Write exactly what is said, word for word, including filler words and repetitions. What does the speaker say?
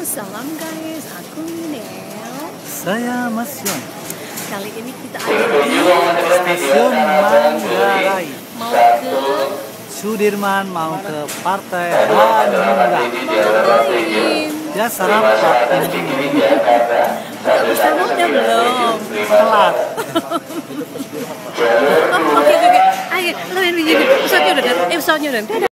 salam guys, aku Nel. Saya Mas Yon. Kali ini kita ada di Stasiun Manggarai. mau ke Sudirman mau ke Partai Hanura. ngapain? Ya sarapan. Buka bersama udah belum? Telat. Oh, oke oke oke. Ayo, kalian begini. Pesawatnya udah datang. Eh, pesawatnya udah. Dadah.